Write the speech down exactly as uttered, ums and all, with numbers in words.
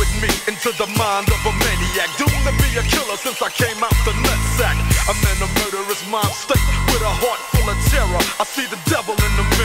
molded me into the mind of a maniac, doomed to be a killer since I came out the nutsack. I'm in a murderous mind state with a heart full of terror. I see the devil in the